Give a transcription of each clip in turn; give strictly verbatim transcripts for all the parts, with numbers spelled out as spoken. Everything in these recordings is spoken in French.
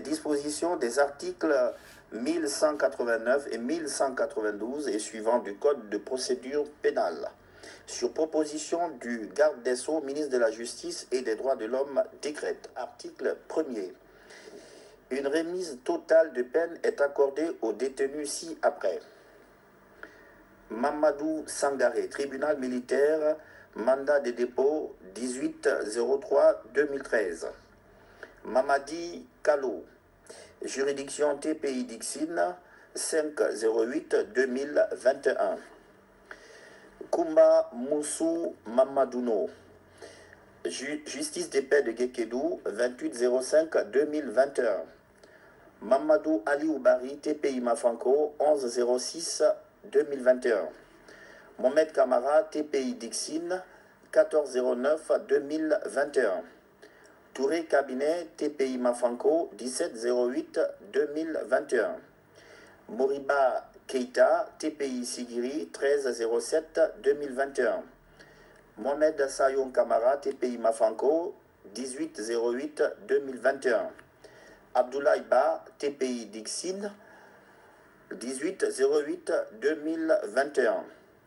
dispositions des articles mille cent quatre-vingt-neuf et mille cent quatre-vingt-douze et suivants du Code de procédure pénale. Sur proposition du garde des Sceaux, ministre de la Justice et des Droits de l'Homme, décrète. Article premier. Une remise totale de peine est accordée aux détenus ci-après. Mamadou Sangaré, tribunal militaire, mandat de dépôt dix-huit zéro trois deux mille treize. Mamadi Kalo, juridiction T P I Dixine, cinq zéro huit deux mille vingt et un. Kumba Moussou Mamadouno, Ju justice des paix de Guékédou, vingt-huit zéro cinq deux mille vingt et un. Mamadou Ali Oubari, T P I Mafanko, onze zéro six deux mille vingt et un. Mohamed Kamara, T P I Dixine, quatorze zéro neuf deux mille vingt et un. Touré Cabinet, T P I Mafanko, dix-sept zéro huit deux mille vingt et un. Moriba Keita, T P I Sigiri, treize zéro sept deux mille vingt et un. Mohamed Sayon Kamara, T P I Mafanko, dix-huit zéro huit deux mille vingt et un. Abdoulaye Ba, T P I Dixine, dix-huit zéro huit deux mille vingt et un.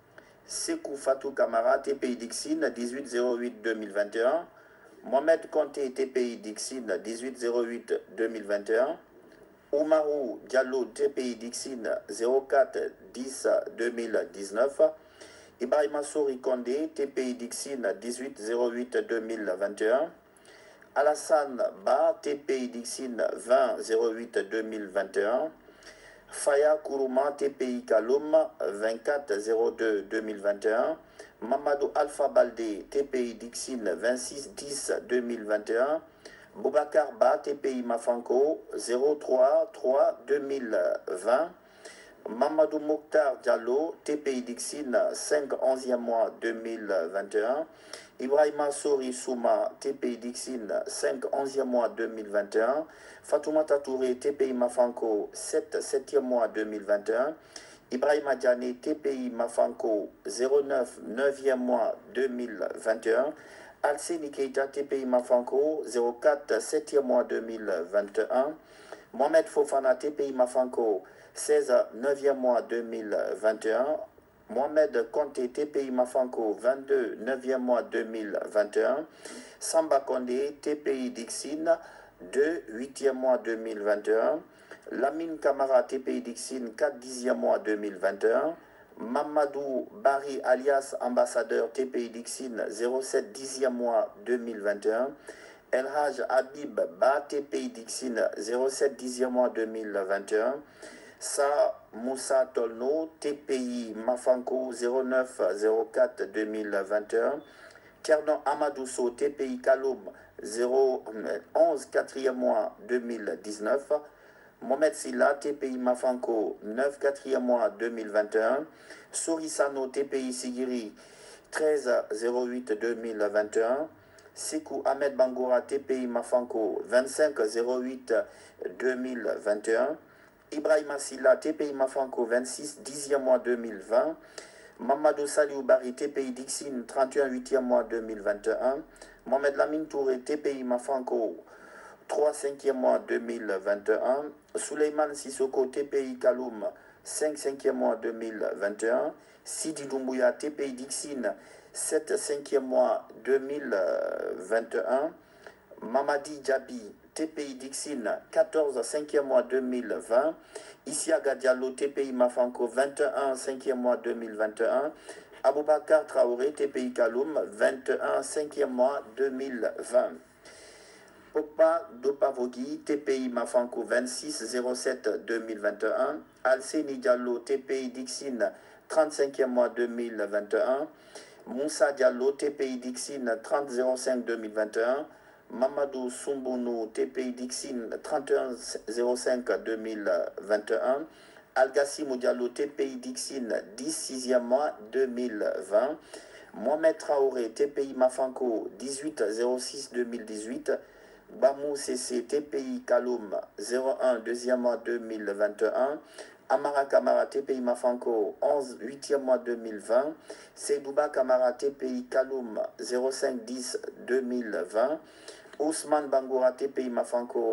Sekou Fatou Kamara, T P I Dixine, dix-huit zéro huit deux mille vingt et un. Mohamed Conté, T P I Dixine, dix-huit zéro huit deux mille vingt et un. Oumarou Diallo, T P I Dixine, zéro quatre dix deux mille dix-neuf. Ibrahima Souri Kondé, T P I Dixine, dix-huit zéro huit deux mille vingt et un. Alassane Ba, T P I Dixine, vingt zéro huit deux mille vingt et un. Faya Kourouma, T P I Kaloum, vingt-quatre zéro deux deux mille vingt et un. Mamadou Alpha Baldé, T P I Dixine, vingt-six dix deux mille vingt et un. Boubacar Ba, T P I Mafanko, zéro trois trois deux mille vingt. Mamadou Mokhtar Diallo, T P I Dixine, cinq onzième mois deux mille vingt et un. Ibrahima Sori Souma, T P I Dixine, cinq onzième mois deux mille vingt et un. Fatoumata Touré, T P I Mafanko, sept septième mois deux mille vingt et un. Ibrahima Diané, T P I Mafanko, zéro neuf neuvième mois deux mille vingt et un. Alseni Keita, T P I Mafanko, zéro quatre septième mois deux mille vingt et un. Mohamed Fofana, T P I Mafanko, seize neuvième mois deux mille vingt et un. Mohamed Conté, T P I Mafanko, vingt-deux neuvième mois deux mille vingt et un. Samba Kondé, T P I Dixine, deux huitième mois deux mille vingt et un. Lamine Kamara, T P I Dixine, quatre dixième mois deux mille vingt et un. Mamadou Bari alias ambassadeur, T P I Dixine, zéro sept dixième mois deux mille vingt et un. El Haj Habib Ba, T P I Dixine, zéro sept dixième mois deux mille vingt et un. Sa Moussa Tolno, T P I Mafanko, zéro neuf zéro quatre deux mille vingt et un. Tiernon Amadousso, T P I Kaloum, zéro onze quatrième mois deux mille dix-neuf. Mohamed Silla, T P I Mafanko, neuf quatrième mois deux mille vingt et un. Sourisano, T P I Sigiri, treize zéro huit deux mille vingt et un. Sekou Ahmed Bangoura, T P I Mafanko, vingt-cinq zéro huit deux mille vingt et un. Ibrahima Silla, T P I Mafanko, vingt-six dixième mois deux mille vingt. Mamadou Saliou Bari, T P I Dixine, trente et un huitième mois deux mille vingt et un. Mohamed Lamine Touré, T P I Mafanko, trois cinquième mois deux mille vingt et un. Souleymane Sissoko, T P I Kaloum, cinq cinquième mois deux mille vingt et un. Sidi Doumbouya, T P I Dixine, sept cinquième mois deux mille vingt et un. Mamadi Djabi, T P I Dixine, quatorze cinquième mois deux mille vingt. Isiaga Diallo, T P I Mafanko, vingt et un cinquième mois deux mille vingt et un. Aboubakar Traoré, T P I Kaloum, vingt et un cinquième mois deux mille vingt. Popa Dopavogi, T P I Mafanko, vingt-six zéro sept deux mille vingt et un. Alseni Diallo, T P I Dixine, trente-cinquième mois deux mille vingt et un. Moussa Diallo, T P I Dixine, trente zéro cinq deux mille vingt et un. Mamadou Sumbounou, T P I Dixine, trente et un zéro cinq deux mille vingt et un. Algassimou Diallo, T P I Dixine, dix sixième mois deux mille vingt. Mohamed Traoré, T P I Mafanko, dix-huit zéro six deux mille dix-huit. Bamou C C, T P I Kaloum, zéro un deuxième mois deux mille vingt et un. Amara Kamara, T P I Mafanko, onze huitième mois deux mille vingt. Seydouba Kamara, T P I Kaloum, zéro cinq dix deux mille vingt. Ousmane Bangoura, T P I Mafanko,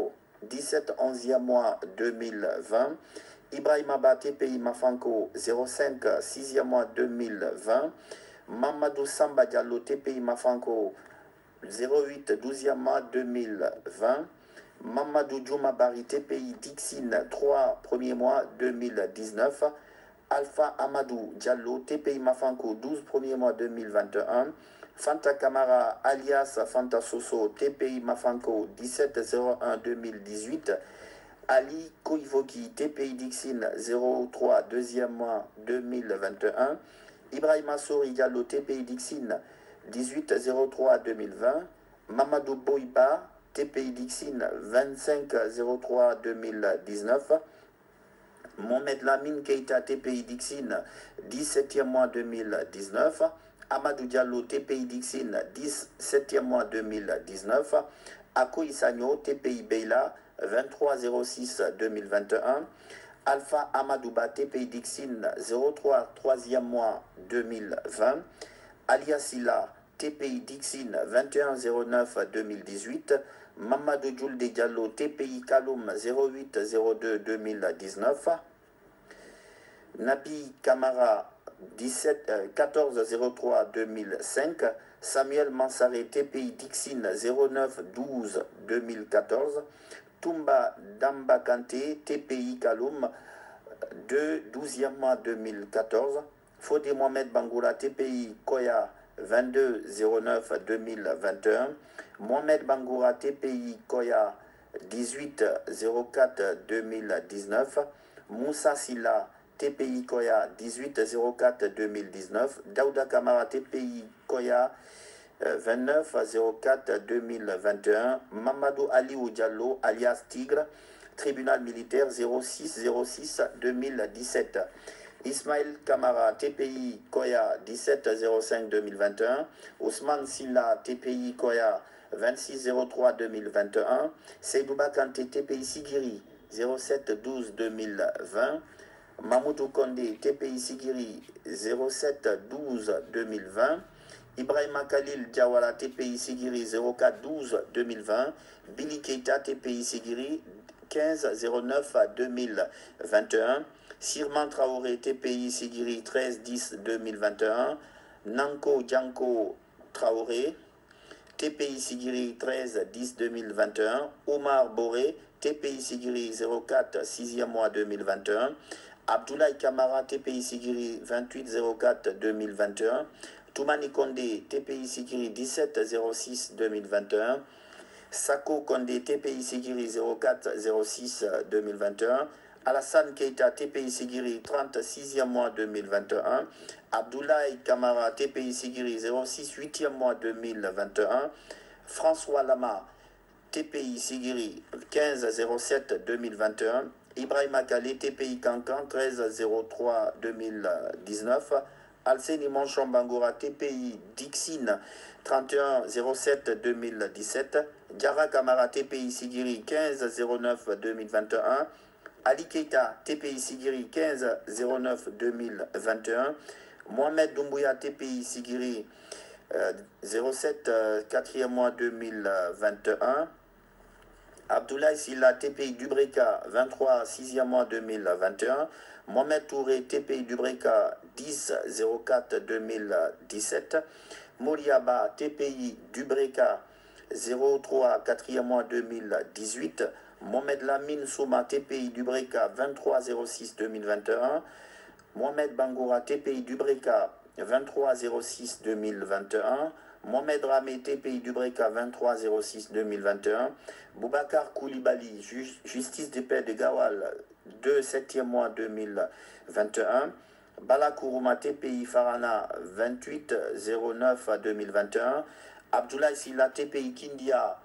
dix-sept onzième mois deux mille vingt. Ibrahima Ba, T P I Mafanko, zéro cinq sixième mois deux mille vingt. Mamadou Samba Diallo, T P I Mafanko, zéro huit douzième mois deux mille vingt. Mamadou Djouma Bari, T P I Dixine, trois premiers mois deux mille dix-neuf. Alpha Amadou Diallo, T P I Mafanko, douze premiers mois deux mille vingt et un. Fanta Kamara, alias Fanta Soso, T P I Mafanko, dix-sept zéro un deux mille dix-huit. Ali Koivoki, T P I Dixine, zéro trois deuxième mois deux mille vingt et un. Ibrahima Souri Diallo, T P I Dixine, dix-huit zéro trois deux mille vingt. Mamadou Boiba, T P I Dixine, vingt-cinq zéro trois deux mille dix-neuf. Mohamed Lamine Keita, T P I Dixine, dix-septième mois deux mille dix-neuf. Amadou Diallo, T P I Dixine, dix-septième mois deux mille dix-neuf. Ako Isagno, T P I Beila, vingt-trois zéro six deux mille vingt et un. Alpha Amadouba, T P I Dixine, zéro trois troisième mois deux mille vingt. Aliasila, T P I Dixine, vingt et un zéro neuf deux mille dix-huit. Mamadou Djoulde Diallo, T P I Kaloum, zéro huit zéro deux deux mille dix-neuf. Nabi Kamara, dix-sept, euh, quatorze zéro trois deux mille cinq. Samuel Mansaré, T P I Dixine, zéro neuf douze deux mille quatorze. Toumba Damba Kanté, T P I Kaloum, deux douzième mois deux mille quatorze. Fodé Mohamed Bangoura, T P I Koya, vingt-deux zéro neuf deux mille vingt et un. Mohamed Bangoura, T P I Koya, dix-huit zéro quatre deux mille dix-neuf. Moussa Silla, T P I Koya, dix-huit zéro quatre deux mille dix-neuf. Daouda Kamara, T P I Koya, vingt-neuf zéro quatre deux mille vingt et un. Mamadou Aliou Diallo, alias Tigre, tribunal militaire, zéro six zéro six deux mille dix-sept. Ismaël Kamara, T P I Koya, dix-sept zéro cinq deux mille vingt et un. Ousmane Silla, T P I Koya, vingt-six zéro trois deux mille vingt et un. Seydouba Kanté, T P I Sigiri, zéro sept douze deux mille vingt. Mamoudou Kondé, T P I Sigiri, zéro sept douze deux mille vingt. Ibrahima Khalil Diawara, T P I Sigiri, zéro quatre douze deux mille vingt. Billy Keita, T P I Sigiri, quinze zéro neuf deux mille vingt et un. Sirman Traoré, T P I Sigiri, treize dix deux mille vingt et un. Nanko Djanko Traoré, T P I Sigiri, treize dix deux mille vingt et un. Omar Boré, T P I Sigiri, zéro quatre sixième mois deux mille vingt et un. Abdoulaye Kamara, T P I Sigiri, vingt-huit zéro quatre deux mille vingt et un. Toumani Kondé, T P I Sigiri, dix-sept zéro six deux mille vingt et un. Sako Kondé, T P I Sigiri, zéro quatre zéro six deux mille vingt et un. Alassane Keita, T P I Sigiri, trente-sixième mois deux mille vingt et un. Abdoulaye Kamara, T P I Sigiri, zéro six huitième mois deux mille vingt et un. François Lama, T P I Sigiri, quinze zéro sept deux mille vingt et un. Ibrahima Kale, T P I Kankan, treize zéro trois deux mille dix-neuf. Alseni Manchon Bangoura, T P I Dixine, trente et un zéro sept deux mille dix-sept. Diara Kamara, T P I Sigiri, quinze zéro neuf deux mille vingt et un. Ali Keita, T P I Sigiri, quinze zéro neuf deux mille vingt et un. Mohamed Doumbouya, T P I Sigiri, euh, zéro sept euh, quatrième mois deux mille vingt et un. Abdoulaye Silla, T P I Dubreka, vingt-trois sixième mois deux mille vingt et un. Mohamed Touré, T P I Dubreka, dix zéro quatre deux mille dix-sept. Moriaba, T P I Dubreka, zéro trois quatrième mois deux mille dix-huit. Mohamed Lamine Souma, T P I Dubreka, vingt-trois zéro six deux mille vingt et un. Mohamed Bangoura, T P I Dubreka, vingt-trois zéro six deux mille vingt et un. Mohamed Ramé, T P I Dubreka, vingt-trois zéro six deux mille vingt et un. Boubacar Koulibaly, ju justice de paix de Gawal, deux septième mois deux mille vingt et un. Bala Kourouma, T P I Farana, vingt-huit zéro neuf deux mille vingt et un. Abdoulaye Silla, T P I Kindia,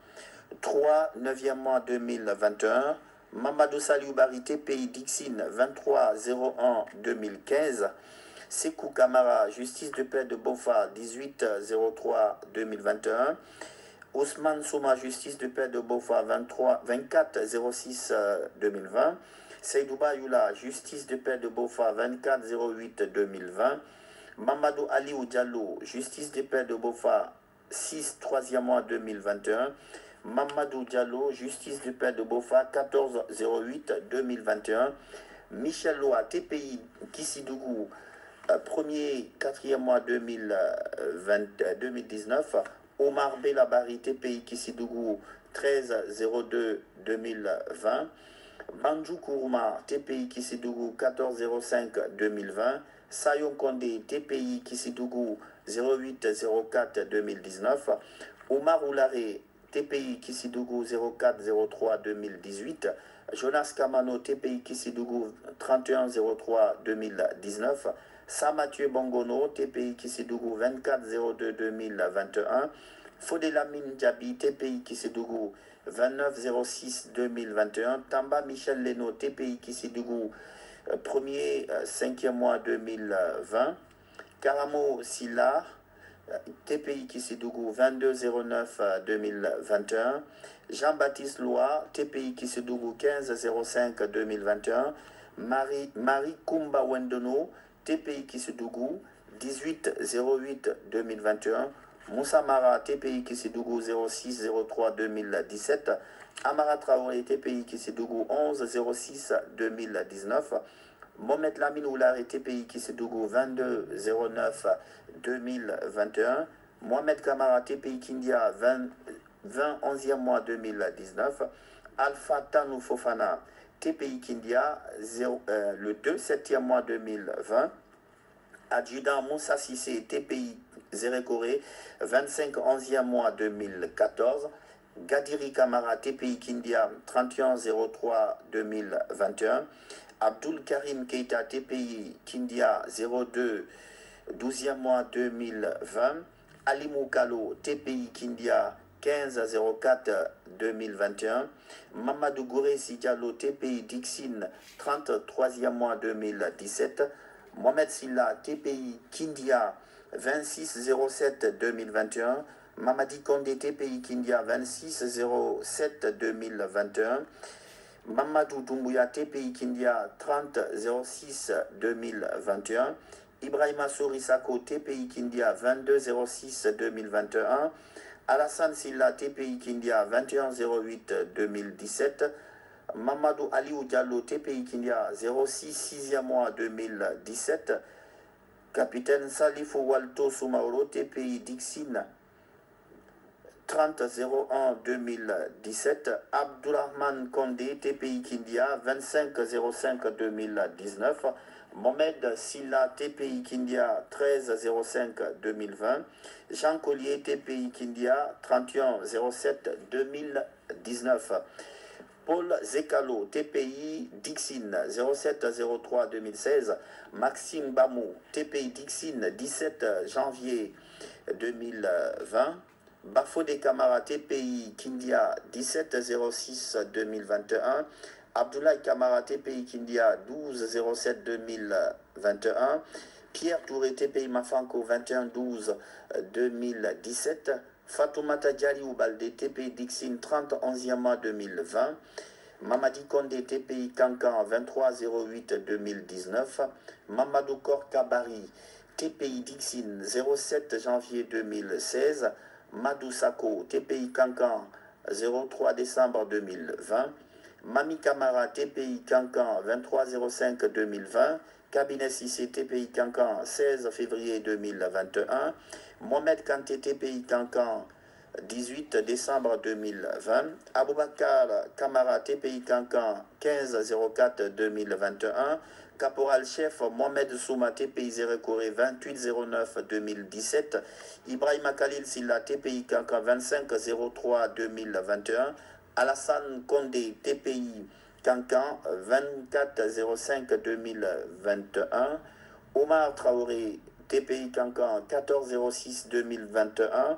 trois neuvième mois deux mille vingt et un. Mamadou Saliou Bari, T P I Dixine, vingt-trois zéro un deux mille quinze. Sekou Kamara, justice de paix de Bofa, dix-huit zéro trois deux mille vingt et un. Ousmane Souma, justice de paix de Bofa, vingt-quatre zéro six deux mille vingt. Seydouba Youla, justice de paix de Bofa, vingt-quatre zéro huit deux mille vingt. Mamadou Aliou Diallo, justice de paix de Bofa, six troisième mois deux mille vingt et un. Mamadou Diallo, justice du père de Bofa, quatorze zéro huit deux mille vingt et un. Michel Loa, T P I Kissidougou, premier, quatrième mois deux mille vingt, deux mille dix-neuf. Omar Belabari, T P I Kissidougou, treize zéro deux deux mille vingt. Banjou Kourouma, T P I Kissidougou, quatorze zéro cinq deux mille vingt. Sayon Kondé, T P I Kissidougou, zéro huit zéro quatre deux mille dix-neuf. Omar Oularé, T P I Kissidougou, zéro quatre zéro trois deux mille dix-huit. Jonas Kamano, T P I Kissidougou, trente et un zéro trois deux mille dix-neuf. Samathieu Bongono, T P I Kissidougou, vingt-quatre zéro deux deux mille vingt et un. Fodelamine Djabi, T P I Kissidougou, vingt-neuf zéro six deux mille vingt et un. Tamba Michel Leno, T P I Kissidougou, premier, cinquième mois deux mille vingt. Karamo Silla, T P I Kissidougou, vingt-deux zéro neuf deux mille vingt et un. Jean-Baptiste Loa, T P I Kissidougou, quinze zéro cinq deux mille vingt et un. Marie, Marie Kumba Wendono, T P I Kissidougou, dix-huit zéro huit deux mille vingt et un. Moussa Mara, T P I Kissidougou, zéro six zéro trois deux mille dix-sept. Amara Traoré, T P I Kissidougou, onze zéro six deux mille dix-neuf. Mohamed Lamine Oulare, T P I Kissidougou, vingt-deux zéro neuf deux mille vingt et un. Mohamed Kamara, T P I Kindia, vingt, vingt onzième mois deux mille dix-neuf. Alpha Tanou Fofana, T P I Kindia, zéro, euh, le deux septième mois deux mille vingt. Adjudant Moussa Sissé, T P I Zérékoré, vingt-cinq onzième mois deux mille quatorze. Gadiri Kamara, T P I Kindia, trente et un zéro trois deux mille vingt et un. Abdul Karim Keita, T P I Kindia, zéro deux douzième mois deux mille vingt. Ali Moukalo, T P I Kindia, quinze zéro quatre deux mille vingt et un. Mamadou Gouré Diallo, T P I Dixine, trente-troisième mois deux mille dix-sept. Mohamed Silla, T P I Kindia, vingt-six zéro sept deux mille vingt et un. Mamadi Kondé, T P I Kindia, vingt-six zéro sept deux mille vingt et un. Mamadou Doumbouya, T P I Kindia, trente zéro six deux mille vingt et un. Ibrahima Sourisako, T P I Kindia, vingt-deux zéro six deux mille vingt et un. Alassane Silla, T P I Kindia, vingt et un zéro huit deux mille dix-sept. Mamadou Aliou Diallo, T P I Kindia, zéro six sixième mois deux mille dix-sept. Capitaine Salifou Walto Soumaoro, T P I Dixine, trente zéro un deux mille dix-sept. Abdourahman Kondé, T P I Kindia, vingt-cinq zéro cinq deux mille dix-neuf. Mohamed Silla, T P I Kindia, treize zéro cinq deux mille vingt. Jean Collier, T P I Kindia, trente et un zéro sept deux mille dix-neuf. Paul Zekalo, T P I Dixine, zéro sept zéro trois deux mille seize. Maxime Bamou, T P I Dixine, dix-sept janvier deux mille vingt. Bafodé Kamara, T P I Kindia, dix-sept zéro six deux mille vingt et un. Abdoulaye Kamara, T P I Kindia, douze zéro sept deux mille vingt et un. Pierre Touré, T P I Mafanko, vingt et un douze deux mille dix-sept. Fatoumata Diari Oubalde, T P I Dixine, trente onzième mois deux mille vingt. Mamadi Kondé, T P I Kankan, vingt-trois zéro huit deux mille dix-neuf. Mamadou Kor Kabari, T P I Dixine, zéro sept janvier deux mille seize. Madou Sako, T P I Kankan, zéro trois décembre deux mille vingt. Mami Kamara, T P I Kankan, vingt-trois zéro cinq deux mille vingt. Cabinet Sissé, T P I Kankan, seize février deux mille vingt et un. Mohamed Kanté, T P I Kankan, dix-huit décembre deux mille vingt. Aboubakar Kamara, T P I Kankan, quinze zéro quatre deux mille vingt et un. Caporal chef Mohamed Souma, T P I Zérékoré, vingt-huit zéro neuf deux mille dix-sept. Ibrahima Khalil Silla, T P I Kankan, vingt-cinq zéro trois deux mille vingt et un. Alassane Kondé, T P I Kankan, vingt-quatre zéro cinq deux mille vingt et un. Omar Traoré, T P I Kankan, quatorze zéro six deux mille vingt et un.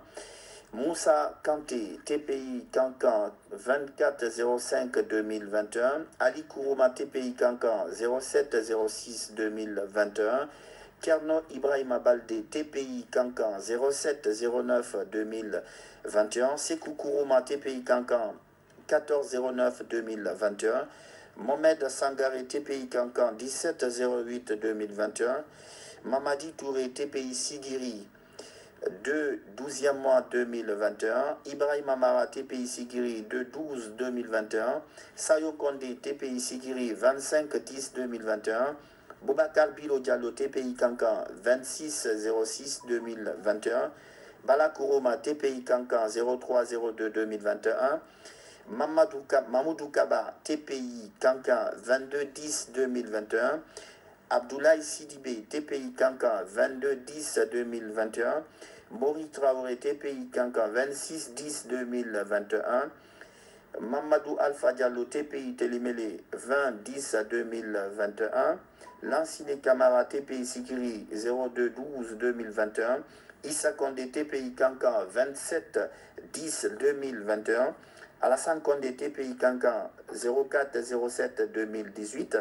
Moussa Kanté, T P I Kankan, vingt-quatre zéro cinq deux mille vingt et un. Ali Kourouma, T P I Kankan, zéro sept zéro six deux mille vingt et un. Kerno Ibrahima Baldé, T P I Kankan, zéro sept zéro neuf deux mille vingt et un. Sekou Kourouma, T P I Kankan, quatorze zéro neuf deux mille vingt et un. Mohamed Sangaré, T P I Kankan, dix-sept zéro huit deux mille vingt et un. Mamadi Touré, T P I Sigiri, deux douzième mois deux mille vingt et un, Ibrahim Amara T P I Sikiri deux douze deux mille vingt et un, Sayo Kondé T P I Sikiri vingt-cinq dix deux mille vingt et un, Boubacar Bilo Diallo T P I Kankan vingt-six zéro six deux mille vingt et un, Balakouroma T P I Kankan zéro trois zéro deux deux mille vingt et un, Mamadou, Mamoudou Kaba T P I Kankan vingt-deux dix deux mille vingt et un, Abdoulaye Sidibé T P I Kankan vingt-deux dix deux mille vingt et un, Mori Traoré T P I Kankan vingt-six dix deux mille vingt et un, Mamadou Alpha Diallo T P I Télémélé vingt dix deux mille vingt et un, Lansine Camara T P I Sikiri zéro deux douze deux mille vingt et un, Issa Kondé T P I Kankan vingt-sept dix deux mille vingt et un, Alassane Kondé T P I Kankan zéro quatre zéro sept deux mille dix-huit,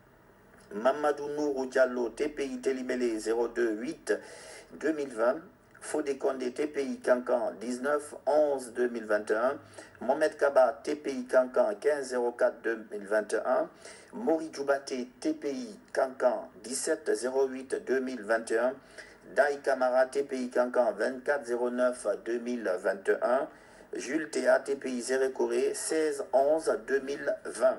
Mamadou Nourou Diallo T P I Télimélé zéro deux huit deux mille vingt, Fodé Kondé T P I Kankan dix-neuf onze deux mille vingt et un, Mohamed Kaba T P I Kankan quinze zéro quatre deux mille vingt et un, Mori Djoubaté T P I Kankan dix-sept zéro huit deux mille vingt et un, Daï Kamara T P I Kankan vingt-quatre zéro neuf deux mille vingt et un, Jules Théa T P I Zérékoré seize onze deux mille vingt,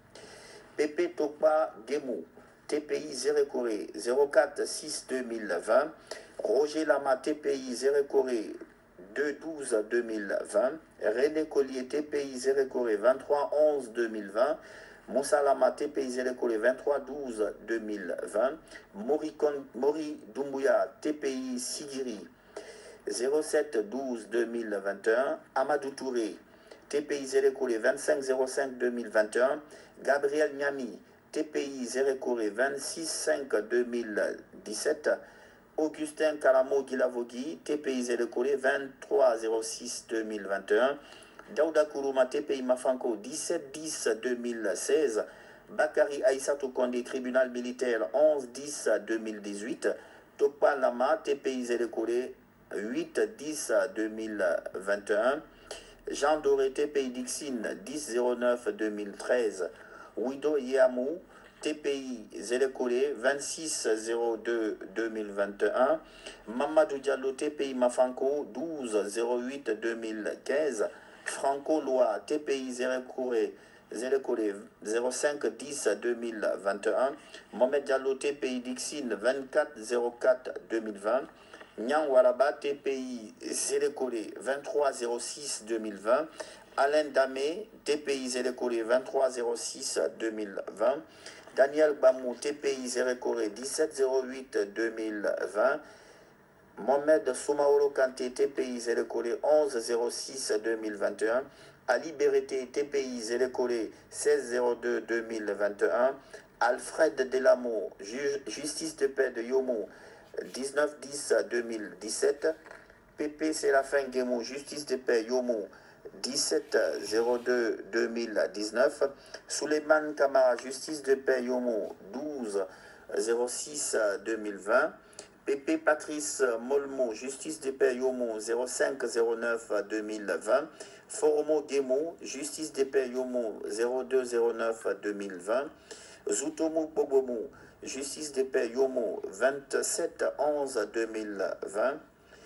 Pépé Tokpa Gemou T P I Zérékoré zéro quatre six deux mille vingt, Roger Lama T P I Zérékoré deux douze deux mille vingt, René Collier T P I Zérékoré vingt-trois onze deux mille vingt, Moussa Lama T P I Zérékoré vingt-trois douze deux mille vingt, Mori, Kon, Mori Doumbouya T P I Sigiri zéro sept douze deux mille vingt et un, Amadou Touré T P I Zérékoré vingt-cinq zéro cinq deux mille vingt et un, Gabriel Niami T P I Zérékoré vingt-six cinq deux mille dix-sept, Augustin Kalamo Guilavogui T P I Zérékoré vingt-trois zéro six deux mille vingt et un, Daouda Kourouma T P I Mafanko dix-sept dix deux mille seize, Bakari Aïssatou Kondé Tribunal militaire onze dix deux mille dix-huit, Tokpa Lama T P I Zérékoré huit dix deux mille vingt et un, Jean Doré T P I Dixine dix zéro neuf deux mille treize, Wido Yamou T P I Zérékoré vingt-six zéro deux deux mille vingt et un, Mamadou Diallo T P I Mafanko douze zéro huit deux mille quinze, Franco Loa T P I Zérékoré Zérékoré zéro cinq dix deux mille vingt et un, Mohamed Diallo T P I Dixine vingt-quatre zéro quatre deux mille vingt, Nyang Waraba T P I Zérékoré vingt-trois zéro six deux mille vingt, Alain Damé T P I Zérékoré vingt-trois zéro six deux mille vingt, Daniel Bamou T P I Zérékoré dix-sept zéro huit deux mille vingt, Mohamed Soumaoro Kanté T P I Zérékoré onze zéro six deux mille vingt et un, Ali Bérété T P I Zérékoré seize zéro deux deux mille vingt et un, Alfred Delamo juge justice de paix de Yomo dix-neuf dix deux mille dix-sept, Pépé Séraphin Guémou justice de paix Yomo dix-sept zéro deux deux mille dix-neuf, Souleymane Kamara justice de paix Yomo douze zéro six deux mille vingt, Pépé Patrice Molmo justice de paix Yomo zéro cinq zéro neuf deux mille vingt, Foromo Guémou justice de paix Yomo zéro deux zéro neuf deux mille vingt, Zoutomo Bobomou justice de paix Yomo vingt-sept onze deux mille vingt,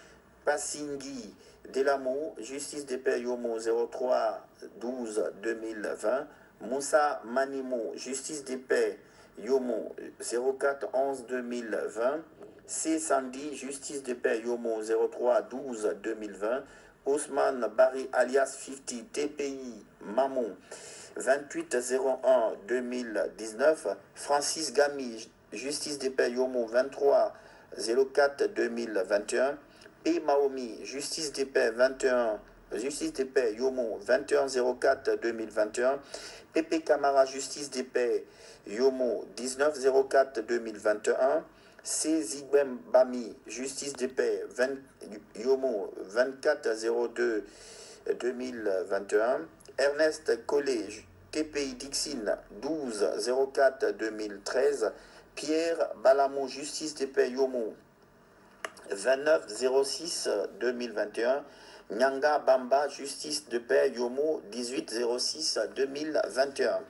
Passingui Delamo justice de paix Yomo zéro trois douze deux mille vingt, Moussa Manimo justice de paix Yomo zéro quatre onze deux mille vingt, C. Sandi justice de paix Yomo zéro trois douze deux mille vingt, Ousmane Barry alias cinquante T P I Mamon vingt-huit zéro un deux mille dix-neuf, Francis Gami justice de paix Yomo vingt-trois zéro quatre deux mille vingt et un, P. Maomi justice de paix vingt et un justice de paix Yomo vingt et un zéro quatre deux mille vingt et un, Pépé Camara justice de paix Yomo dix-neuf zéro quatre deux mille vingt et un, C. Zigwem Bami justice de paix vingt, Yomo vingt-quatre zéro deux deux mille vingt et un, Ernest Collet T P I Dixine douze zéro quatre deux mille treize, Pierre Balamou justice de paix Yomo vingt-neuf zéro six deux mille vingt et un, Nyanga Bamba justice de paix Yomo dix-huit zéro six deux mille vingt et un,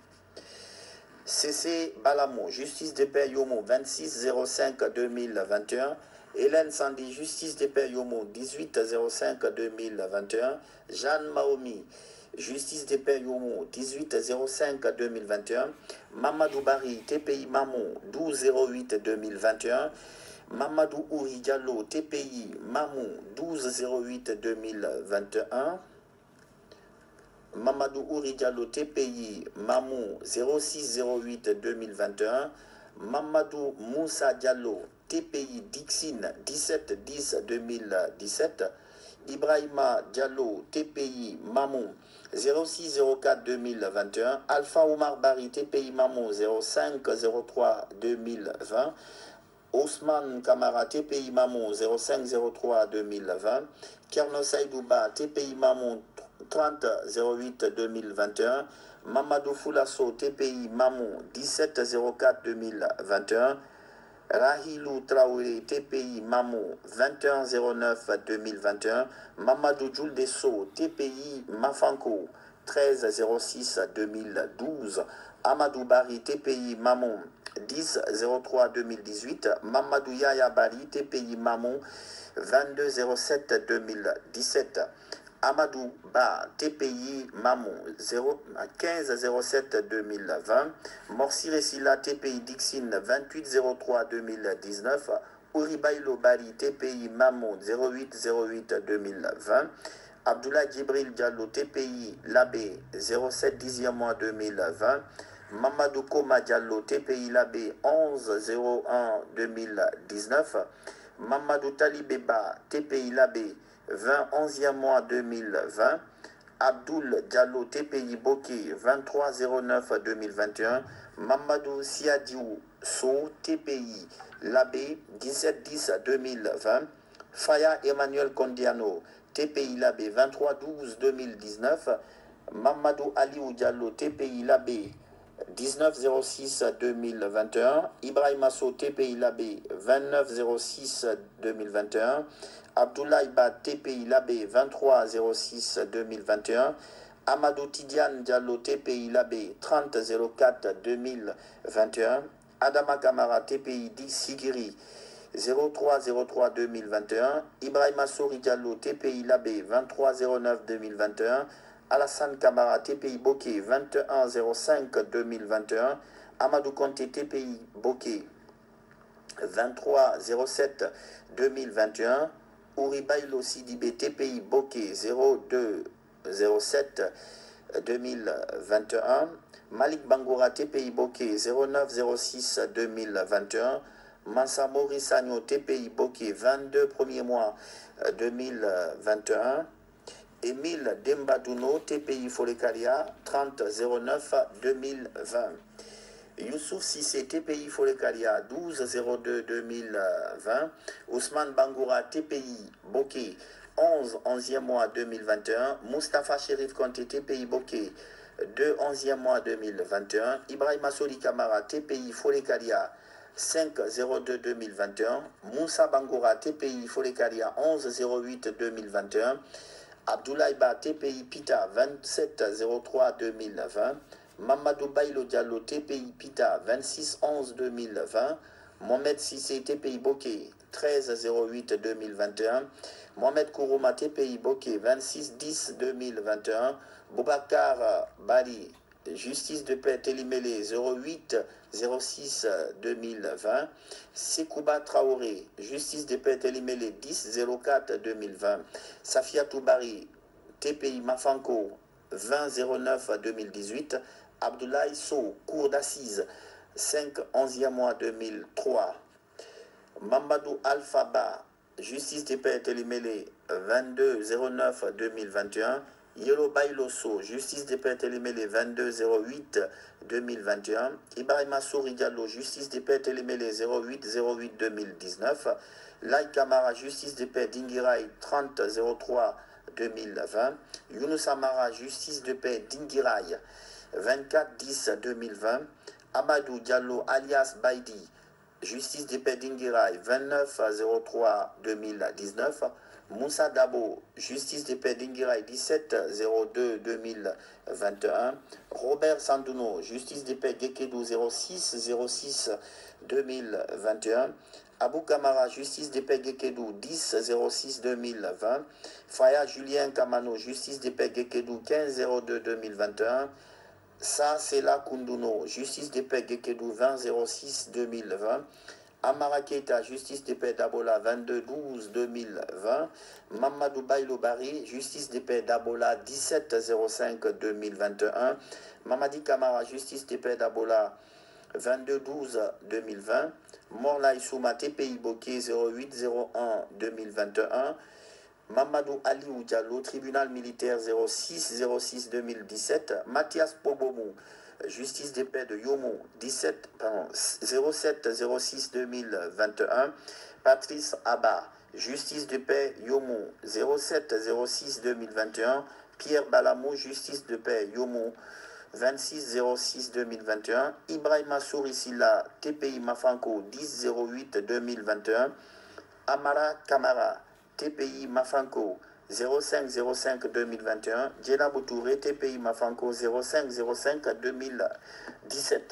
C C Balamou justice de paix Yomo vingt-six zéro cinq deux mille vingt et un, Hélène Sandy, justice des paix Yomo, dix-huit zéro cinq deux mille vingt et un. Jeanne Maomi, justice des paix Yomo, dix-huit zéro cinq deux mille vingt et un. Mamadou Bari, T P I Mamou, douze zéro huit deux mille vingt et un. Mamadou Ouri Diallo, T P I Mamou, douze zéro huit deux mille vingt et un. Mamadou Ouri Diallo, T P I Mamou, zéro six zéro huit deux mille vingt et un. Mamadou Moussa Diallo, T P I Dixine, dix-sept dix deux mille dix-sept. Ibrahima Diallo, T P I Mamou, zéro six zéro quatre deux mille vingt et un. Alpha Omar Bari, T P I Mamou, zéro cinq zéro trois deux mille vingt. Ousmane Kamara, T P I Mamou, zéro cinq zéro trois deux mille vingt. Kerno Saïdouba, T P I Mamou, trente zéro huit deux mille vingt et un. Mamadou Foulasso, T P I Mamou, dix-sept zéro quatre deux mille vingt et un. Rahilou Traoré, T P I Mamou, vingt et un zéro neuf deux mille vingt et un. Mamadou Djouldesso, T P I Mafanko, treize zéro six deux mille douze. Amadou Bari, T P I Mamou, dix zéro trois deux mille dix-huit. Mamadou Yaya Bari, T P I Mamou, vingt-deux zéro sept deux mille dix-sept. Amadou Ba, T P I Mamou, quinze zéro sept deux mille vingt. Morsi Resila, T P I Dixine, vingt-huit zéro trois deux mille dix-neuf. Ouribaïlo Bari, T P I Mamou, zéro huit zéro huit deux mille vingt. Abdoulaye Djibril Diallo, T P I Labé, zéro sept dixième mois deux mille vingt. Mamadou Koma Diallo, T P I Labé, onze zéro un deux mille dix-neuf. Mamadou Talibeba, T P I Labé, vingt onzième mois deux mille vingt. Abdoul Diallo, T P I Boké, vingt-trois zéro neuf deux mille vingt et un. Mamadou Siadiou So, T P I Labé, dix-sept dix deux mille vingt. Faya Emmanuel Kondiano, T P I Labé, vingt-trois douze deux mille dix-neuf. Mamadou Aliou Diallo, T P I Labé, dix-neuf zéro six deux mille vingt et un. Ibrahim Asso, T P I Labé, vingt-neuf zéro six deux mille vingt et un. Abdoulaye Ba, T P I Labé, vingt-trois zéro six deux mille vingt et un. Amadou Tidiane Diallo, T P I Labé, trente zéro quatre deux mille vingt et un. Adama Kamara, T P I Di Sigiri, zéro trois zéro trois deux mille vingt et un. Ibrahima Souri Diallo, T P I Labé, vingt-trois zéro neuf deux mille vingt et un. Alassane Kamara, T P I Boké, vingt et un zéro cinq deux mille vingt et un. Amadou Konté, T P I Boké, vingt-trois zéro sept deux mille vingt et un. Ouribaïlo Sidibé, T P I Boké, zéro deux zéro sept deux mille vingt et un. Malik Bangoura, T P I Boké, zéro neuf zéro six deux mille vingt et un. Mansa Morissagno, T P I Boké, vingt-deux premier mois deux mille vingt et un. Émile Dembadouno, T P I Folekaria, trente zéro neuf deux mille vingt. Youssouf Sissé, T P I Folekaria, douze zéro deux deux mille vingt. Ousmane Bangoura, T P I Boké, onze onzième mois deux mille vingt et un. Moustapha Chérif Conté, T P I Boké, deux onzième mois deux mille vingt et un. Ibrahima Soli Kamara, T P I Folekaria, cinq zéro deux deux mille vingt et un. Moussa Bangoura, T P I Folekaria, onze zéro huit deux mille vingt et un. Abdoulaye Ba, T P I Pita, vingt-sept zéro trois deux mille vingt. Mamadou Baïlo Diallo, T P I Pita, vingt-six onze deux mille vingt. Mohamed Sissé, T P I Boké, treize zéro huit deux mille vingt et un. Mohamed Kourouma, T P I Boké, vingt-six dix deux mille vingt et un. Boubacar Bari, Justice de paix Télimélé, zéro huit zéro six deux mille vingt. Sekouba Traoré, Justice de paix Télimélé, dix zéro quatre deux mille vingt. Safia Toubari, T P I Mafanko, vingt zéro neuf deux mille dix-huit. Abdoulaye So, Cour d'assises, cinq onzième mois deux mille trois. Mamadou Alphaba, Justice de paix Télimélé, vingt-deux zéro neuf deux mille vingt et un. Yelo Bailoso, Justice des paix Télémélé, vingt-deux zéro huit deux mille vingt et un. Ibrahima Souri Diallo, Justice des paix Télémélé, zéro huit zéro huit deux mille dix-neuf. Lai Kamara, Justice des paix Dingirai, trente zéro trois deux mille vingt. Younous Amara, Justice de paix Dingirai, vingt-quatre dix deux mille vingt. Amadou Diallo, alias Baidi, Justice des paix Dingirai, vingt-neuf zéro trois deux mille dix-neuf. Moussa Dabo, justice de paix d'Ingirai, dix-sept zéro deux deux mille vingt et un. Robert Sandouno, justice de paix Gekedou, zéro six zéro six deux mille vingt et un. Abou Kamara, justice de paix Gekedou, dix zéro six deux mille vingt. Faya Julien Kamano, justice de paix Gekedou, quinze zéro deux deux mille vingt et un. Sa Sela Kunduno, justice de paix Gekedou, vingt zéro six deux mille vingt. Amara Keita, justice de paix d'Abola, vingt-deux douze deux mille vingt. Mamadou Bailo Bari, justice de paix d'Abola, dix-sept zéro cinq deux mille vingt et un. Mamadi Kamara, justice de paix d'Abola, vingt-deux douze deux mille vingt. Morla Issouma, T P I Boké, zéro huit zéro un deux mille vingt et un. Mamadou Ali Diallo, tribunal militaire, zéro six zéro six deux mille dix-sept. Mathias Pobomou, justice de paix de Yomo, dix-sept, pardon, zéro sept zéro six deux mille vingt et un. Patrice Abba, justice de paix Yomo, zéro sept zéro six deux mille vingt et un. Pierre Balamou, justice de paix Yomo, vingt-six zéro six deux mille vingt et un. Ibrahima Sourisila, T P I Mafanko, dix zéro huit deux mille vingt et un. Amara Kamara, T P I Mafanko, zéro cinq zéro cinq deux mille vingt et un. Djena Boutouré, T P I Mafanko, zéro cinq zéro cinq deux mille dix-sept.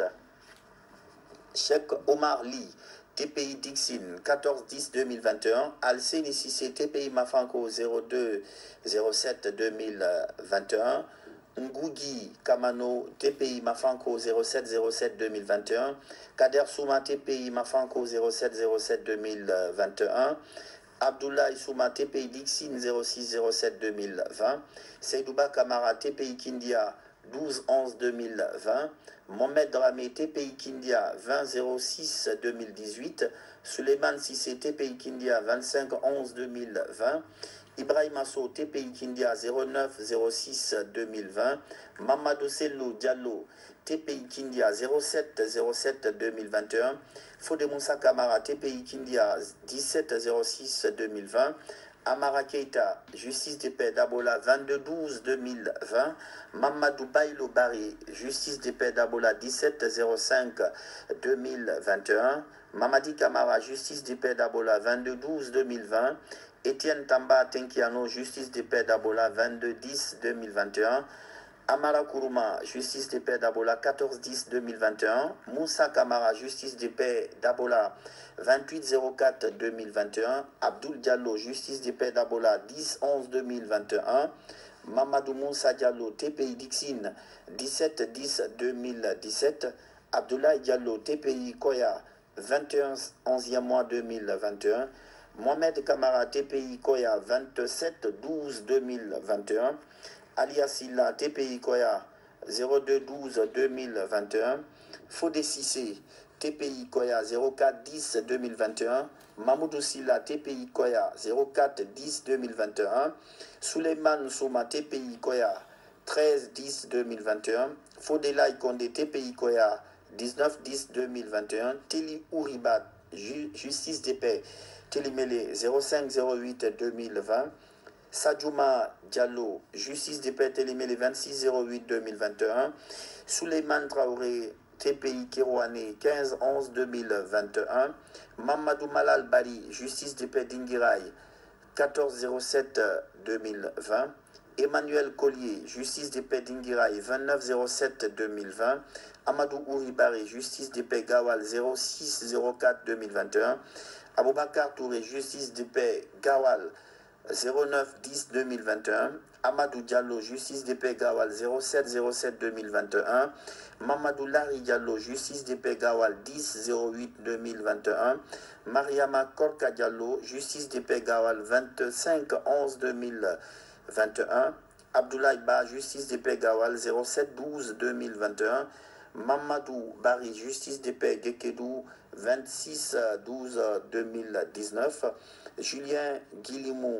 Cheikh Omar Ly, T P I Dixine, quatorze dix deux mille vingt et un. Alceni Cissé, T P I Mafanko, zéro deux zéro sept deux mille vingt et un. Ngougi Kamano, T P I Mafanko, zéro sept zéro sept deux mille vingt et un. Kader Souma, T P I Mafanko, zéro sept zéro sept deux mille vingt et un. Abdoulaye Souma, T P I Dixine, zéro six zéro sept deux mille vingt. Seydouba Kamara, T P I Kindia, douze onze deux mille vingt. Mohamed Dramé, T P I Kindia, vingt zéro six deux mille dix-huit. Suleiman Sissé, T P I Kindia, vingt-cinq onze deux mille vingt. Ibrahim Asso, T P I Kindia, zéro neuf zéro six deux mille vingt. Mamadou Sellou Diallo, T P I Kindia, zéro sept zéro sept deux mille vingt et un. Fodé Moussa Kamara, T P I Kindia, dix-sept zéro six deux mille vingt. Amara Keita, justice de paix d'Abola, vingt-deux douze deux mille vingt. Mamadou Bailo Bari, justice de paix d'Abola, dix-sept zéro cinq deux mille vingt et un. Mamadi Kamara, justice de paix d'Abola, vingt-deux douze deux mille vingt. Étienne Tamba Tenkiano, justice de paix d'Abola, vingt-deux dix deux mille vingt et un. Amara Kourouma, justice de paix d'Abola, quatorze dix deux mille vingt et un. Moussa Kamara, justice de paix d'Abola, vingt-huit zéro quatre deux mille vingt et un. Abdoul Diallo, justice de paix d'Abola, dix onze deux mille vingt et un. Mamadou Moussa Diallo, T P I Dixine, dix-sept dix deux mille dix-sept. Abdoulaye Diallo, T P I Koya, vingt et un onzième mois deux mille vingt et un. Mohamed Kamara, T P I Koya, vingt-sept douze deux mille vingt et un. Alia Silla, T P I Koya, zéro deux douze deux mille vingt et un. Fodé Sissé, T P I Koya, zéro quatre dix deux mille vingt et un. Mamoudou Silla, T P I Koya, zéro quatre dix deux mille vingt et un. Souleymane Souma, T P I Koya, treize dix deux mille vingt et un. Fodela Ikonde, T P I Koya, dix-neuf dix deux mille vingt et un. Teli Ouribat, Ju Justice des Paix, Télimélé, zéro cinq zéro huit deux mille vingt. Sadjouma Diallo, justice des paix Télimélé, vingt-six zéro huit deux mille vingt et un. Souleymane Traoré, T P I Kérouané, quinze onze deux mille vingt et un. Mamadou Malal Bari, justice des paix d'Ingirai, quatorze zéro sept deux mille vingt. Emmanuel Collier, justice des paix d'Ingirai, vingt-neuf zéro sept deux mille vingt. Amadou Ouribari, justice des paix Gawal, zéro six zéro quatre deux mille vingt et un. Aboubakar Touré, justice des paix Gawal, zéro neuf dix deux mille vingt et un. Amadou Diallo, justice des paix Gawal, zéro sept zéro sept deux mille vingt et un. Mamadou Lari Diallo, justice des paix Gawal, dix zéro huit deux mille vingt et un. Mariama Korka Diallo, justice des paix Gawal, vingt-cinq onze deux mille vingt et un. Abdoulaye Ba, justice des paix Gawal, zéro sept douze deux mille vingt et un. Mamadou Bari, justice des paix Gekedou, vingt-six douze deux mille dix-neuf. Julien Guillemot,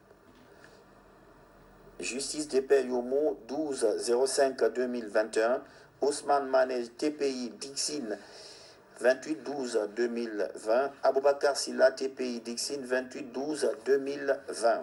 justice des paix Yomo, douze zéro cinq deux mille vingt et un. Ousmane Mané, T P I Dixine, vingt-huit douze deux mille vingt. Aboubakar Silla, T P I Dixine, vingt-huit douze deux mille vingt.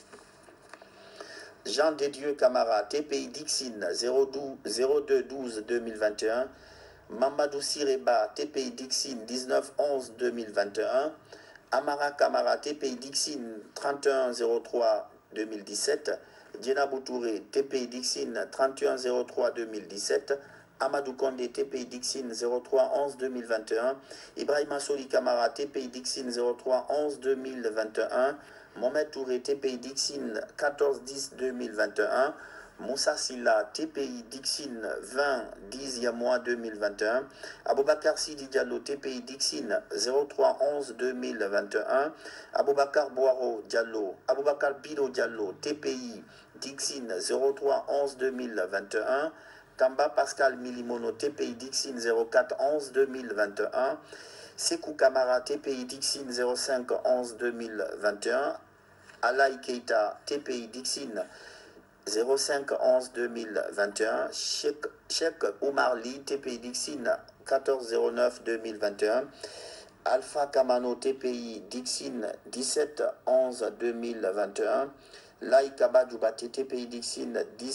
Jean Dédieu Camara, T P I Dixine, zéro deux douze deux mille vingt et un. Mamadou Sireba, T P I Dixine, dix-neuf onze deux mille vingt et un. Amara Kamara, T P I Dixin trente et un zéro trois deux mille dix-sept, Djenabou Touré, T P I Dixin trente et un zéro trois deux mille dix-sept, Amadou Kondé, T P I Dixin zéro trois onze deux mille vingt et un, Ibrahima Soli Kamara, T P I Dixin zéro trois onze deux mille vingt et un, Mohamed Touré, T P I Dixin quatorze dix deux mille vingt et un, Moussa Silla, T P I Dixin vingt dix mois deux mille vingt et un, Aboubakar Sidi Diallo, T P I Dixin zéro trois onze deux mille vingt et un, Aboubakar Boiro Diallo, Aboubakar Bido Diallo, T P I Dixin zéro trois onze deux mille vingt et un, Kamba Pascal Milimono, T P I Dixin zéro quatre onze deux mille vingt et un, Sekou Kamara, T P I Dixin zéro cinq onze deux mille vingt et un, Alaï Keita, T P I Dixin zéro cinq onze deux mille vingt et un, Cheikh, Cheikh Oumar Ly, T P I Dixin quatorze zéro neuf deux mille vingt et un, Alpha Kamano, T P I Dixin dix-sept onze deux mille vingt et un, Laïka Badjoubati, T P I Dixin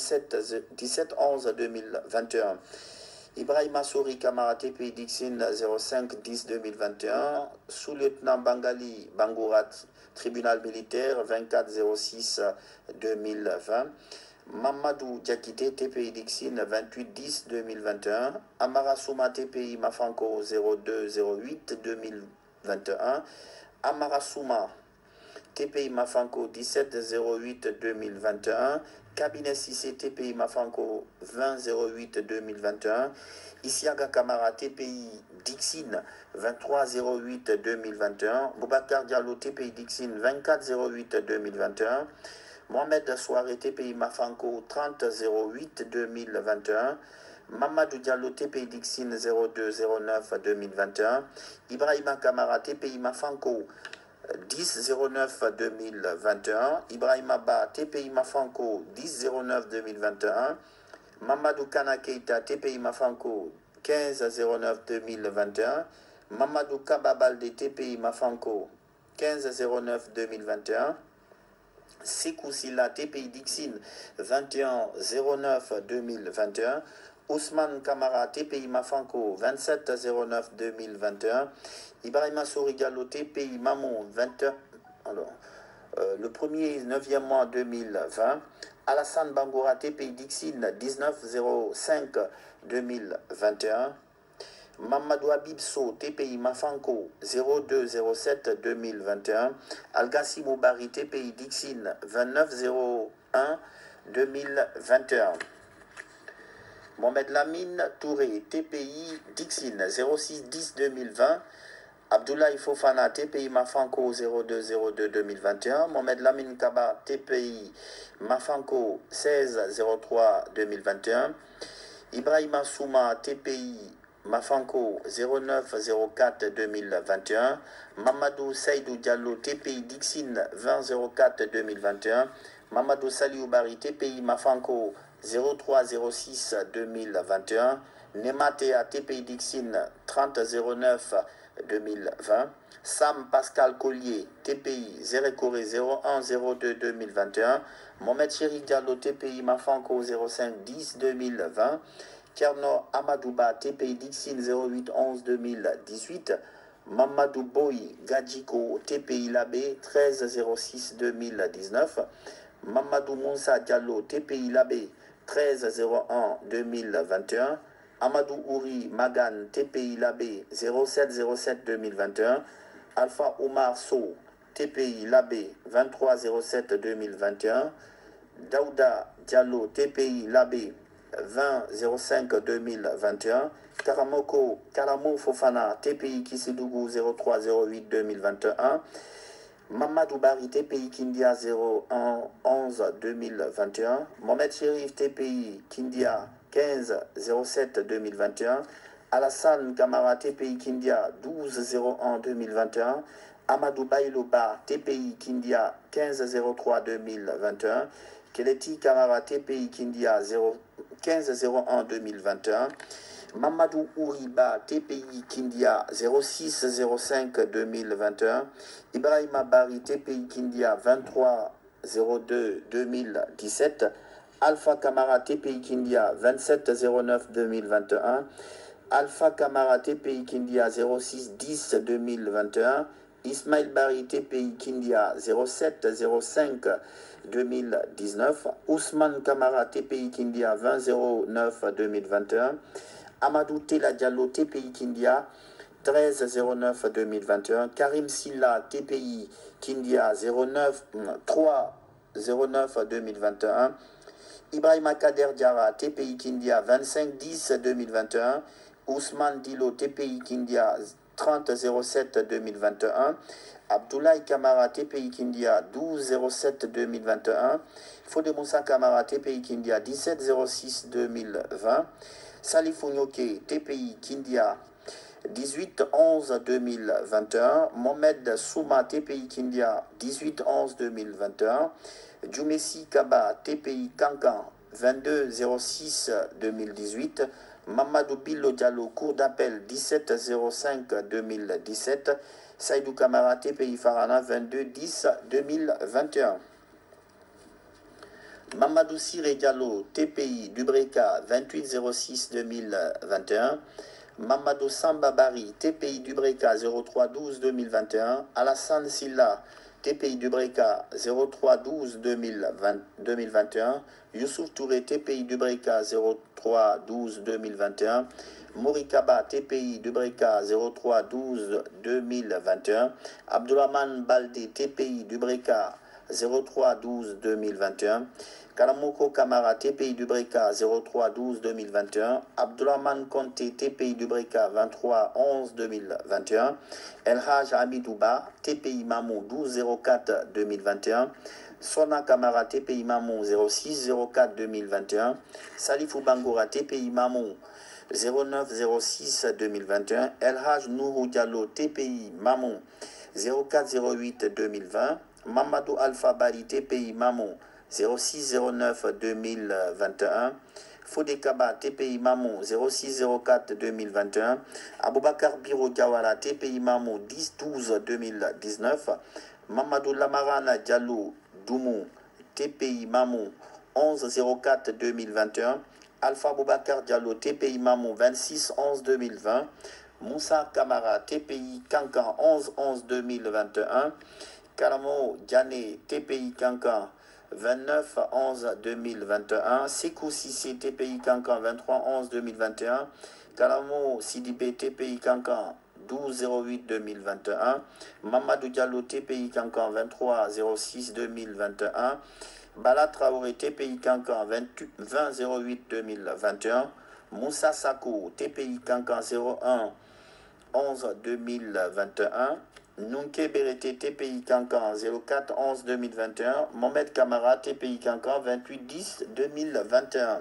dix-sept onze deux mille vingt et un, Ibrahima Souri Kamara, T P I Dixin zéro cinq dix deux mille vingt et un, Sous-lieutenant Bangali Bangourat, Tribunal militaire vingt-quatre zéro six deux mille vingt, Mamadou Diakité, T P I Dixin vingt-huit dix deux mille vingt et un, Amara Souma, T P I Mafanko zéro deux zéro huit deux mille vingt et un, Amara Souma, T P I Mafanko dix-sept zéro huit deux mille vingt et un, Cabinet Cissé, T P I Mafanko vingt zéro huit deux mille vingt et un, Isiaga Kamara, T P I Dixin vingt-trois zéro huit deux mille vingt et un, Boubacar Diallo, T P I Dixin vingt-quatre zéro huit deux mille vingt et un, Mohamed Souare, T P I Mafanko trente zéro huit deux mille vingt et un, Mamadou Diallo, T P I Dixin zéro deux zéro neuf deux mille vingt et un, Ibrahima Kamara, T P I Mafanko dix zéro neuf deux mille vingt et un, Ibrahima Ba, T P I Mafanko dix zéro neuf deux mille vingt et un, Mamadou Kana Keita, T P I Mafanko quinze zéro neuf deux mille vingt et un, Mamadou Kababalde, T P I Mafanko quinze zéro neuf deux mille vingt et un, Sekou Silla, T P I Dixin vingt et un zéro neuf deux mille vingt et un, Ousmane Kamara, T P I Mafanko vingt-sept zéro neuf deux mille vingt et un, Ibrahima Souri Diallo, T P I Mamon vingt et un, alors, euh, le premier neuvième mois deux mille vingt, Alassane Bangoura, T P I Dixin dix-neuf zéro cinq deux mille vingt et un, Mamadou Abibso, T P I Mafanko zéro deux zéro sept deux mille vingt et un, Algassi Moubari, T P I Dixin vingt-neuf zéro un deux mille vingt et un, Mohamed Lamine Touré, T P I Dixin zéro six dix deux mille vingt, Abdoulaye Fofana, T P I Mafanko zéro deux zéro deux deux mille vingt et un, Mohamed Lamine Kaba, T P I Mafanko seize zéro trois deux mille vingt et un, Ibrahima Souma, T P I Mafanko zéro neuf zéro quatre deux mille vingt et un, Mamadou Seydou Diallo, T P I Dixin vingt zéro quatre deux mille vingt et un, Mamadou Saliou Bari, T P I Mafanko zéro trois zéro six deux mille vingt et un, Nematea, T P I Dixin trente zéro neuf deux mille vingt, Sam Pascal Collier, T P I Zérekoré zéro un zéro deux deux mille vingt et un, Mohamed Chéri Diallo, T P I Mafanko zéro cinq dix deux mille vingt, Kerno Amadouba, T P I Dixin zéro huit onze deux mille dix-huit, Mamadou Boy Gadjiko, T P I Labé treize zéro six deux mille dix-neuf, Mamadou Moussa Diallo, T P I Labé treize zéro un deux mille vingt et un, Amadou Ouri Magan, T P I Labé zéro sept zéro sept deux mille vingt et un, Alpha Omar Sow, T P I Labé vingt-trois zéro sept deux mille vingt et un, Daouda Diallo, T P I Labé vingt zéro cinq deux mille vingt et un, Karamoko Karamo Fofana, T P I Kissidougou zéro trois zéro huit deux mille vingt et un, Mamadou Bari, T P I Kindia zéro un onze deux mille vingt et un, Mohamed Chérif, T P I Kindia quinze zéro sept deux mille vingt et un, Alassane Kamara, T P I Kindia douze zéro un deux mille vingt et un, Amadou Bailoba, T P I Kindia quinze zéro trois deux mille vingt et un, Keleti Kamara, T P I Kindia quinze zéro un deux mille vingt et un, Mamadou Ouriba, T P I Kindia zéro six zéro cinq deux mille vingt et un, Ibrahima Bari, T P I Kindia vingt-trois zéro deux deux mille dix-sept, Alpha Kamara, T P I Kindia vingt-sept zéro neuf deux mille vingt et un, Alpha Kamara, T P I Kindia zéro six dix deux mille vingt et un, Ismaël Bari, T P I Kindia, zéro sept zéro cinq deux mille dix-neuf. Ousmane Kamara, T P I Kindia, vingt zéro neuf deux mille vingt et un. Amadou Tela Diallo, T P I Kindia, treize zéro neuf deux mille vingt et un. Karim Silla, T P I Kindia, zéro neuf trois zéro neuf deux mille vingt et un. Ibrahima Kader Diarra, T P I Kindia, vingt-cinq dix deux mille vingt et un. Ousmane Dilo, T P I Kindia, trente zéro sept deux mille vingt et un. Abdoulaye Kamara, T P I Kindia, douze zéro sept deux mille vingt et un. Fode Moussa Kamara, T P I Kindia, dix-sept zéro six deux mille vingt. Salifou Nyoke, T P I Kindia, dix-huit onze deux mille vingt et un. Mohamed Souma, T P I Kindia, dix-huit onze deux mille vingt et un. Djoumessi Kaba, T P I Kankan, vingt-deux zéro six deux mille dix-huit. Mamadou Billo Diallo, cour d'appel, dix-sept zéro cinq deux mille dix-sept. Saïdou Kamara, T P I Farana, vingt-deux dix deux mille vingt et un. Mamadou Siré Diallo, T P I Dubreka, vingt-huit zéro six deux mille vingt et un. Mamadou Samba Bari, T P I Dubreka, zéro trois douze deux mille vingt et un. Alassane Silla, T P I Dubreka, zéro trois douze deux mille vingt et un. Youssouf Touré, T P I Dubreka, zéro trois douze deux mille vingt et un. Morikaba, T P I Dubreka, zéro trois douze deux mille vingt et un. Abdourahmane Balde, T P I Dubreka, zéro trois douze deux mille vingt et un. Kalamoko Kamara, T P I Dubreka, zéro trois douze deux mille vingt et un. Abdourahmane Conté, T P I Dubreka, vingt-trois onze deux mille vingt et un. El Haj Hamidouba, T P I Mamou, douze zéro quatre deux mille vingt et un. Sona Kamara, T P I Mamou, zéro six zéro quatre deux mille vingt et un. Salifou Bangoura, T P I Mamou, zéro neuf zéro six deux mille vingt et un. El Haj Nourou Diallo, T P I Mamou, zéro quatre zéro huit deux mille vingt. Mamadou Alpha Bari, T P I Mamou, zéro six zéro neuf deux mille vingt et un. Fodé Kaba, T P I Mamou, zéro six zéro quatre deux mille vingt et un. Aboubakar Biro Diawara, T P I Mamou, dix douze deux mille dix-neuf. Mamadou Lamarana Diallo Doumou, T P I Mamou, onze zéro quatre deux mille vingt et un. Alpha Aboubakar Diallo, T P I Mamou, vingt-six onze deux mille vingt. Moussa Kamara, T P I Kankan, onze onze deux mille vingt et un. Karamo Diané, T P I Kankan, vingt-neuf onze deux mille vingt et un. Sekou Sissé, T P I Kankan, vingt-trois onze deux mille vingt et un. Karamo Sidibé, T P I Kankan, douze zéro huit deux mille vingt et un. Mamadou Diallo, T P I Kankan, vingt-trois zéro six deux mille vingt et un. Bala Traoré, T P I Kankan, vingt zéro huit deux mille vingt et un. Moussa Sako, T P I Kankan, zéro un onze deux mille vingt et un. Nunke Berete, T P I Kankan, zéro quatre onze deux mille vingt et un. Mohamed Kamara, T P I Kankan, vingt-huit dix deux mille vingt et un.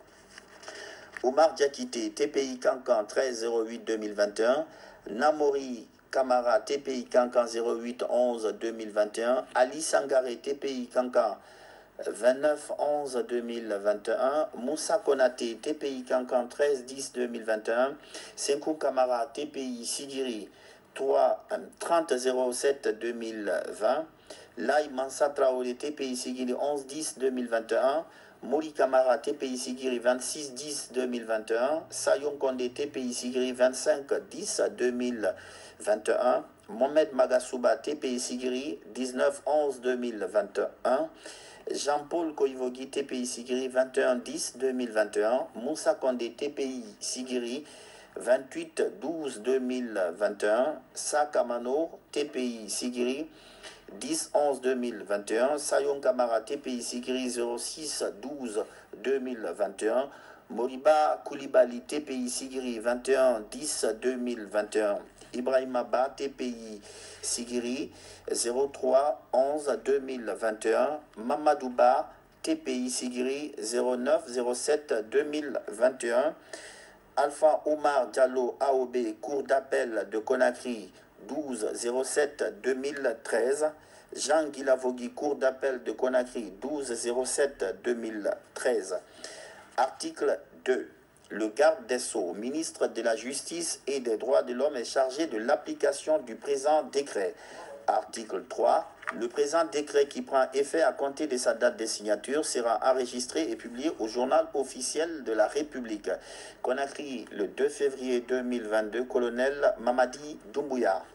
Omar Diakité, T P I Kankan, treize zéro huit deux mille vingt et un. Namori Kamara, T P I Kankan, zéro huit onze deux mille vingt et un. Ali Sangaré, T P I Kankan, vingt-neuf onze deux mille vingt et un. Moussa Konaté, T P I Kankan, treize dix deux mille vingt et un. Senkou Kamara, T P I Sigiri, trente zéro sept deux mille vingt. Lai Mansa Traoré, T P I Sigiri, onze dix deux mille vingt et un. Mori Kamara, T P I Sigiri, vingt-six dix deux mille vingt et un. Sayon Kondé, T P I Sigiri, vingt-cinq dix deux mille vingt et un. Mohamed Magasouba, T P I Sigiri, dix-neuf onze deux mille vingt et un. Jean-Paul Koivogi, T P I Sigiri, vingt et un dix deux mille vingt et un. Moussa Kondé, T P I Sigiri, vingt-huit douze deux mille vingt et un. Sakamano, T P I Sigiri, dix onze deux mille vingt et un. Sayon Kamara, T P I Sigiri, zéro six douze deux mille vingt et un. Moriba Koulibaly, T P I Sigiri, vingt et un dix deux mille vingt et un. Ibrahim Abba, T P I Sigiri, zéro trois onze deux mille vingt et un. Mamadouba, T P I Sigiri, zéro neuf zéro sept deux mille vingt et un. Alpha Omar Diallo A O B, cour d'appel de Conakry, douze zéro sept deux mille treize. Jean Guilavogui, cour d'appel de Conakry, douze zéro sept deux mille treize. Article deux. Le garde des Sceaux, ministre de la Justice et des Droits de l'Homme, est chargé de l'application du présent décret. Article trois. Le présent décret qui prend effet à compter de sa date de signature sera enregistré et publié au journal officiel de la République. Conakry, le deux février deux mille vingt-deux, colonel Mamadi Doumbouya.